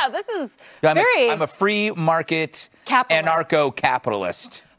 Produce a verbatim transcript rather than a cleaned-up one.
Yeah, this is I'm very. A, I'm a free market Capitalist. anarcho-capitalist.